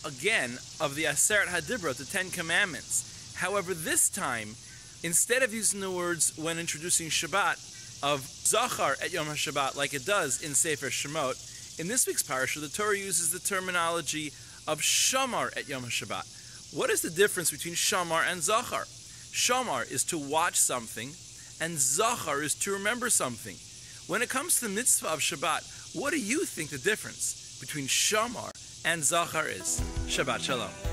again of the Aseret HaDibrot, the 10 Commandments. However, this time, instead of using the words when introducing Shabbat of Zachar at Yom HaShabbat like it does in Sefer Shemot, in this week's Parsha, the Torah uses the terminology of Shamar at Yom HaShabbat. What is the difference between Shamar and Zachar? Shamar is to watch something, and Zachar is to remember something. When it comes to the mitzvah of Shabbat, what do you think the difference between Shamar and Zachar is? Shabbat Shalom.